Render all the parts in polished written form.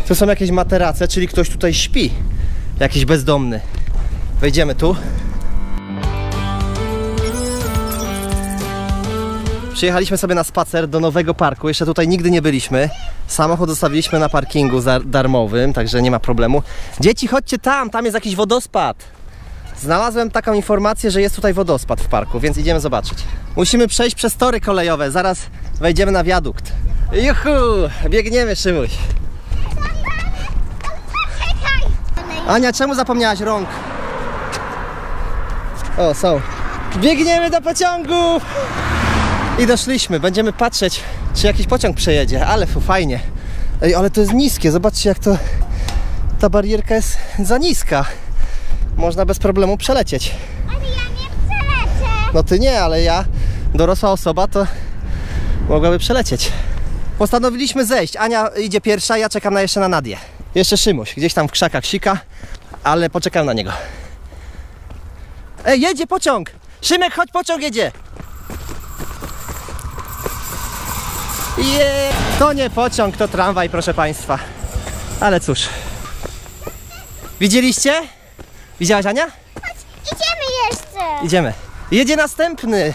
Tu są jakieś materace, czyli ktoś tutaj śpi. Jakiś bezdomny. Wejdziemy tu. Przyjechaliśmy sobie na spacer do nowego parku. Jeszcze tutaj nigdy nie byliśmy. Samochód zostawiliśmy na parkingu darmowym, także nie ma problemu. Dzieci, chodźcie tam, tam jest jakiś wodospad. Znalazłem taką informację, że jest tutaj wodospad w parku, więc idziemy zobaczyć. Musimy przejść przez tory kolejowe, zaraz wejdziemy na wiadukt. Juhu! Biegniemy, Szymuś. Ania, czemu zapomniałaś rąk? O, są. Biegniemy do pociągu! I doszliśmy, będziemy patrzeć, czy jakiś pociąg przejedzie, ale fajnie. Ej, ale to jest niskie, zobaczcie jak to... Ta barierka jest za niska. Można bez problemu przelecieć. Ale ja nie przelecę. No ty nie, ale ja, dorosła osoba, to mogłaby przelecieć. Postanowiliśmy zejść. Ania idzie pierwsza, ja czekam jeszcze na Nadię. Jeszcze Szymuś, gdzieś tam w krzakach sika, ale poczekam na niego. Ej, jedzie pociąg! Szymek, chodź, pociąg jedzie! To nie pociąg, to tramwaj, proszę państwa. Ale cóż. Widzieliście? Widziałaś, Ania? Chodź, idziemy jeszcze. Idziemy. Jedzie następny.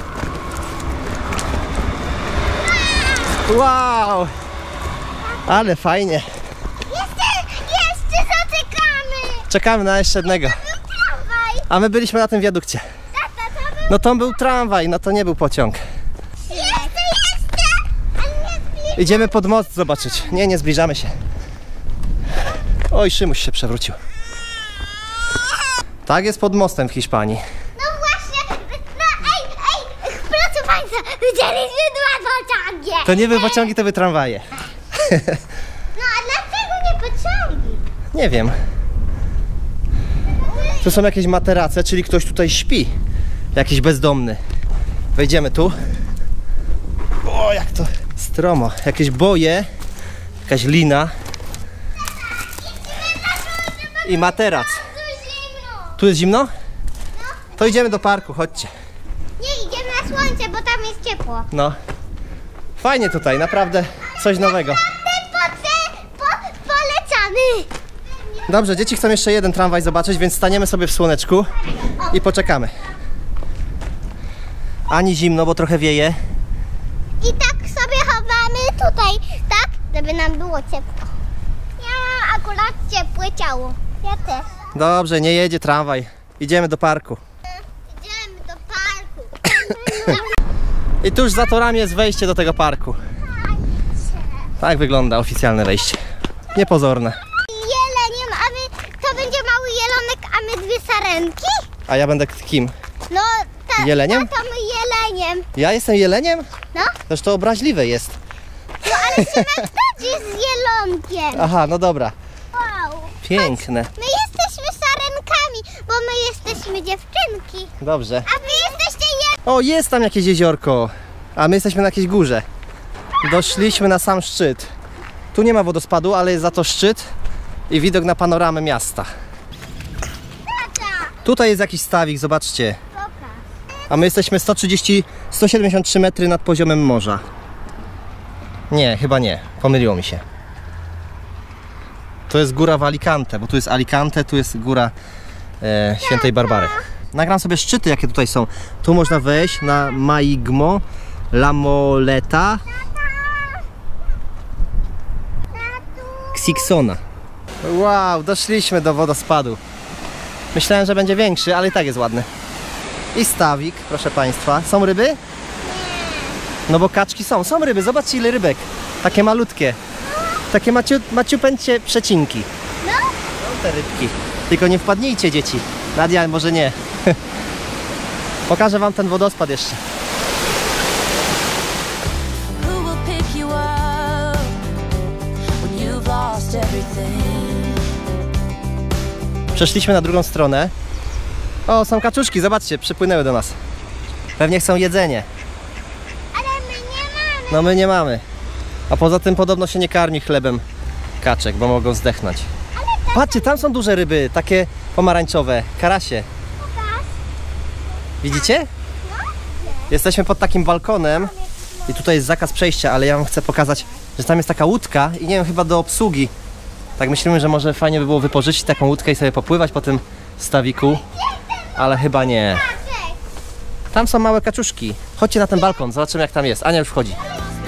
Wow! Ale fajnie. Jeszcze zaczekamy. Czekamy na jeszcze jednego. Tramwaj. A my byliśmy na tym wiadukcie. Tata, to był... No to był tramwaj, no to nie był pociąg. Jeszcze. Ale nie zbliż... Idziemy pod most zobaczyć. Nie, nie zbliżamy się. Oj, Szymuś się przewrócił. Tak jest pod mostem w Hiszpanii. No właśnie. No ej. Proszę państwa, widzieliśmy dwa pociągi. To nie były pociągi, to były tramwaje. No a dlaczego nie pociągi? Nie wiem. Tu są jakieś materace, czyli ktoś tutaj śpi. Jakiś bezdomny. Wejdziemy tu. O, jak to stromo. Jakieś boje. Jakaś lina. I materac. Tu jest zimno? To idziemy do parku, chodźcie. Nie, idziemy na słońce, bo tam jest ciepło. No. Fajnie tutaj, naprawdę coś nowego. Polecamy. Dobrze, dzieci chcą jeszcze jeden tramwaj zobaczyć, więc staniemy sobie w słoneczku i poczekamy. Ani zimno, bo trochę wieje. I tak sobie chowamy tutaj, tak? Żeby nam było ciepło. Ja mam akurat ciepłe ciało. Ja też. Dobrze, nie jedzie tramwaj. Idziemy do parku. Idziemy do parku. I tuż za torami jest wejście do tego parku. Tak wygląda oficjalne wejście. Niepozorne. Jeleniem, a my, to będzie mały jelonek, a my dwie sarenki? A ja będę kim? No, Jeleniem? To my jeleniem. Ja jestem jeleniem? No, Toż to obraźliwe jest. no ale Szymek też jest jelonkiem. Aha, no dobra. Wow. Piękne. My jesteśmy sarenkami, bo my jesteśmy dziewczynki. Dobrze. A wy jesteście O, jest tam jakieś jeziorko. A my jesteśmy na jakiejś górze. Doszliśmy na sam szczyt. Tu nie ma wodospadu, ale jest za to szczyt i widok na panoramę miasta. Tata. Tutaj jest jakiś stawik, zobaczcie. Pokaż. A my jesteśmy 173 metry nad poziomem morza. Nie, chyba nie. Pomyliło mi się. To jest góra w Alicante, bo tu jest Alicante, tu jest góra Świętej Barbary. Nagram sobie szczyty, jakie tutaj są. Tu można wejść na Maigmo, La Moleta, Xixona. Wow, doszliśmy do wodospadu. Myślałem, że będzie większy, ale i tak jest ładny. I stawik, proszę państwa. Są ryby? Nie. No bo kaczki są. Są ryby, zobaczcie ile rybek. Takie malutkie. Takie maciupeńcie przecinki. No? Są te rybki. Tylko nie wpadnijcie, dzieci. Nadia, może nie. Pokażę wam ten wodospad jeszcze. Who will pick you up when you've lost everything? Przeszliśmy na drugą stronę. O, są kaczuszki, zobaczcie, przypłynęły do nas. Pewnie chcą jedzenie. Ale my nie mamy. No my nie mamy. A poza tym podobno się nie karmi chlebem kaczek, bo mogą zdechnąć. Patrzcie, tam są duże ryby, takie pomarańczowe, karasie. Widzicie? Jesteśmy pod takim balkonem i tutaj jest zakaz przejścia, ale ja wam chcę pokazać, że tam jest taka łódka i nie wiem, chyba do obsługi Tak myślimy, że może fajnie by było wypożyczyć taką łódkę i sobie popływać po tym stawiku, ale chyba nie. Tam są małe kaczuszki. Chodźcie na ten balkon, zobaczymy jak tam jest. Ania już wchodzi.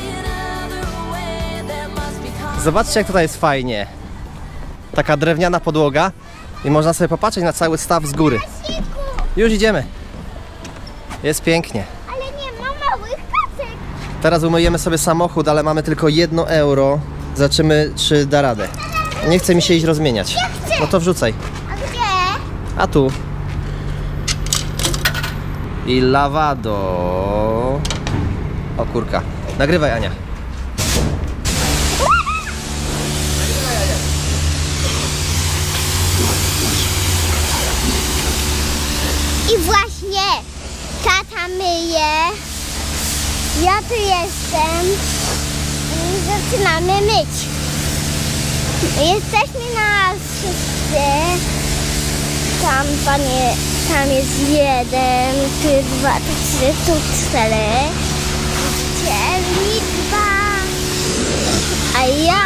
Zobaczcie jak tutaj jest fajnie. Taka drewniana podłoga i można sobie popatrzeć na cały staw z góry. Już idziemy. Jest pięknie. Ale nie ma małych kacek. Teraz umyjemy sobie samochód, ale mamy tylko 1 euro. Zobaczymy czy da radę. Nie chce mi się iść rozmieniać. No to wrzucaj. A gdzie? A tu. I lawado. O kurka. Nagrywaj Ania. I właśnie tata myje. Ja tu jestem. I zaczynamy myć. Jesteśmy na wszyscy. Tam jest 1, tu jest 2, tu 3, tu 4. Gdzie liczba? A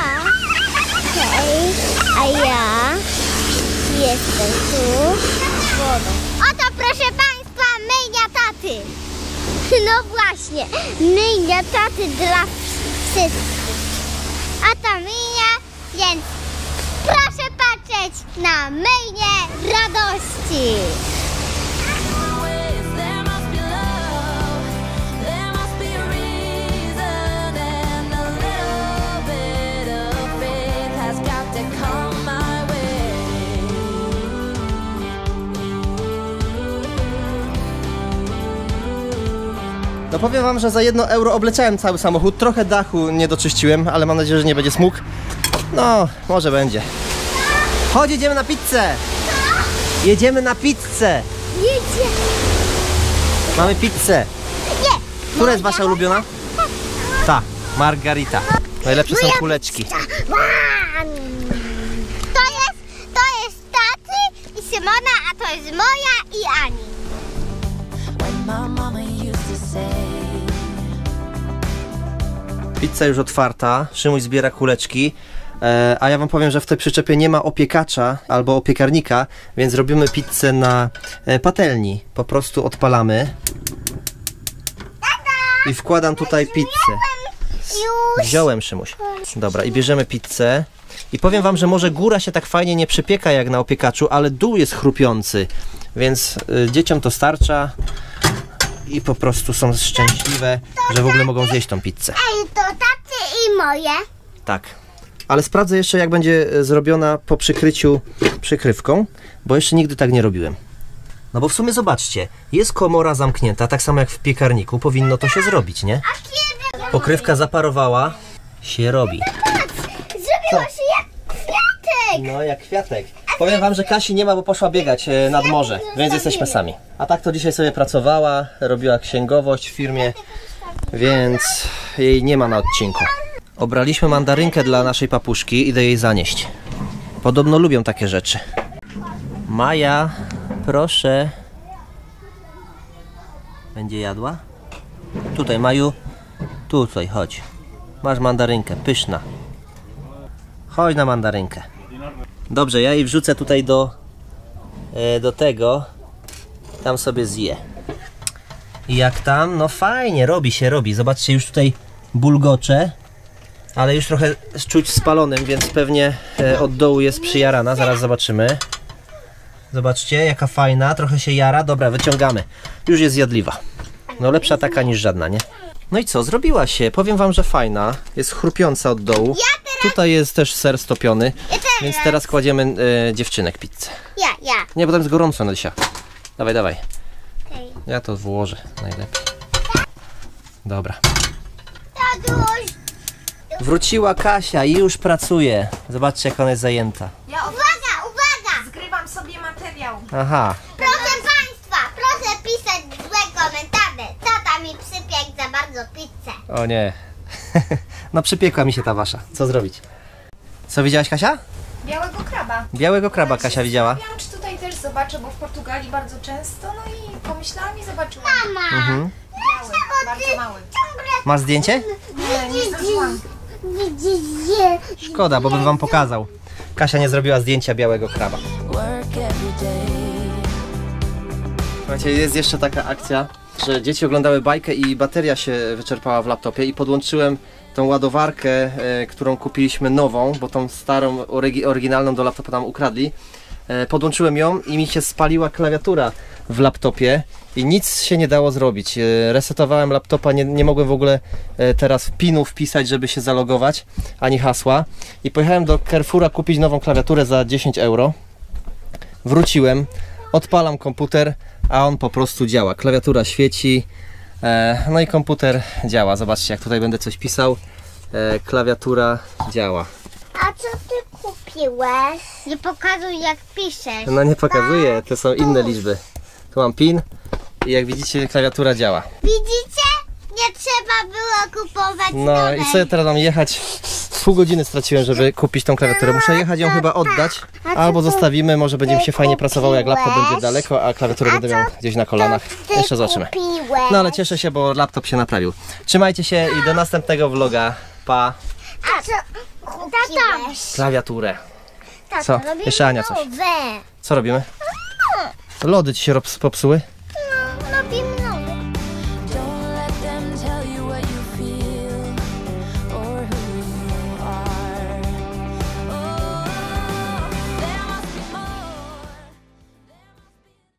ja jestem tu wodą. Oto proszę Państwa myjnia taty. No właśnie, myjnia taty dla wszystkich. A ta myjnia, więc proszę patrzeć na myjnię radości. There must be love, there must be a reason, and a little bit of faith has got to come my way. No powiem wam, że za 1 euro obleciałem cały samochód. Trochę dachu nie doczyściłem, ale mam nadzieję, że nie będzie smug. No, może będzie. Chodź, jedziemy na pizzę! Jedziemy na pizzę! Jedzie. Mamy pizzę. Nie. Która jest wasza ulubiona? Ta, margarita. Najlepsze są Moja kuleczki. To jest taty i Szymona, a to jest moja i Ani. When my mama used to say, Pizza już otwarta, Szymuś zbiera kuleczki, a ja wam powiem, że w tej przyczepie nie ma opiekacza albo opiekarnika, więc robimy pizzę na patelni. Po prostu odpalamy i wkładam tutaj pizzę. Już. Wziąłem, Szymuś. Dobra, i bierzemy pizzę. I powiem wam, że może góra się tak fajnie nie przypieka jak na opiekaczu, ale dół jest chrupiący, więc dzieciom to starcza i po prostu są szczęśliwe, że w ogóle mogą zjeść tą pizzę. Ej, to taty i moje. Tak. Ale sprawdzę jeszcze jak będzie zrobiona po przykryciu przykrywką, bo jeszcze nigdy tak nie robiłem. No bo w sumie zobaczcie, jest komora zamknięta, tak samo jak w piekarniku, powinno to się zrobić, nie? A kiedy? Pokrywka zaparowała, się robi. Zrobiło się jak kwiatek. No jak kwiatek. Powiem wam, że Kasi nie ma, bo poszła biegać nad morze, więc jesteśmy sami. A tak to dzisiaj sobie pracowała, robiła księgowość w firmie, więc jej nie ma na odcinku. Obraliśmy mandarynkę dla naszej papuszki, idę jej zanieść. Podobno lubią takie rzeczy. Maja, proszę. Będzie jadła? Tutaj, Maju. Tutaj, chodź. Masz mandarynkę, pyszna. Chodź na mandarynkę. Dobrze, ja jej wrzucę tutaj do tego. Tam sobie zje. I jak tam? No fajnie, robi się, robi. Zobaczcie, już tutaj bulgocze. Ale już trochę czuć spalonym, więc pewnie od dołu jest przyjarana. Zaraz zobaczymy. Zobaczcie, jaka fajna. Trochę się jara. Dobra, wyciągamy. Już jest zjadliwa. No lepsza taka niż żadna, nie? No i co? Zrobiła się. Powiem wam, że fajna. Jest chrupiąca od dołu. Tutaj jest też ser stopiony. Więc teraz kładziemy dziewczynek pizzę. Ja. Nie, bo tam jest gorąco, Nadysia. Dawaj, dawaj. Okej. Ja to włożę najlepiej. Dobra. Tatuś. Wróciła Kasia i już pracuje. Zobaczcie, jak ona jest zajęta. Uwaga! Zgrywam sobie materiał. Aha. Proszę Państwa, proszę pisać złe komentarze. Tata mi przypiekł za bardzo pizzę. O nie. No przypiekła mi się ta wasza. Co zrobić? Co widziałaś, Kasia? Białego kraba. Białego kraba Kasia widziała. Zastanawiałam, czy tutaj też zobaczę, bo w Portugalii bardzo często. No i pomyślałam i zobaczyłam. Mama, Mhm. Biały, bardzo mały. Masz zdjęcie? Nie zdążyłam. widzicie? Szkoda, bo bym wam pokazał. Kasia nie zrobiła zdjęcia białego kraba. Work every day. Słuchajcie, jest jeszcze taka akcja, że dzieci oglądały bajkę i bateria się wyczerpała w laptopie i podłączyłem tą ładowarkę, którą kupiliśmy nową, bo tą starą, oryginalną do laptopa tam ukradli. Podłączyłem ją i mi się spaliła klawiatura w laptopie i nic się nie dało zrobić. Resetowałem laptopa, nie mogłem w ogóle teraz pinu wpisać, żeby się zalogować, ani hasła. I pojechałem do Carrefoura kupić nową klawiaturę za 10 euro. Wróciłem, odpalam komputer, a on po prostu działa. Klawiatura świeci, no i komputer działa. Zobaczcie, jak tutaj będę coś pisał, klawiatura działa. A co ty kupiłeś? Nie pokazuj jak piszesz. No nie pokazuję, to są inne liczby. Tu mam PIN i jak widzicie klawiatura działa. Widzicie? Nie trzeba było kupować No nowej. i sobie teraz mam jechać. Pół godziny straciłem, żeby kupić tą klawiaturę. Muszę jechać ją chyba oddać, albo zostawimy, może będzie mi się fajnie pracowało, jak laptop będzie daleko, a klawiaturę będę miał gdzieś na kolanach. Ty Jeszcze zobaczymy. kupiłeś. No ale cieszę się, bo laptop się naprawił. Trzymajcie się i do następnego vloga. Pa. A co kupiłeś? Klawiaturę. Tata, Co? robimy Jeszcze Ania coś. nowe. Co robimy? Lody ci się popsuły?